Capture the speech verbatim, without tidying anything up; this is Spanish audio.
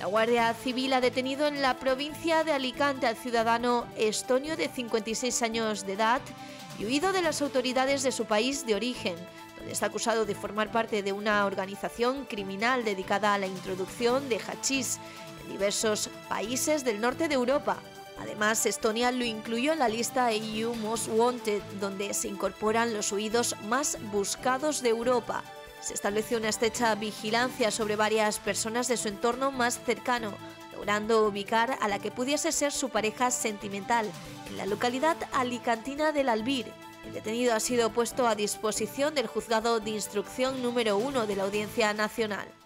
Guardia Civil ha detenido en la provincia de Alicante al ciudadano estonio de cincuenta y seis años de edad y huido de las autoridades de su país de origen, donde está acusado de formar parte de una organización criminal dedicada a la introducción de hachís en diversos países del norte de Europa. Además, Estonia lo incluyó en la lista E U Most Wanted, donde se incorporan los huidos más buscados de Europa. Se estableció una estrecha vigilancia sobre varias personas de su entorno más cercano, logrando ubicar a la que pudiese ser su pareja sentimental en la localidad alicantina del Albir. El detenido ha sido puesto a disposición del Juzgado de Instrucción número uno de la Audiencia Nacional.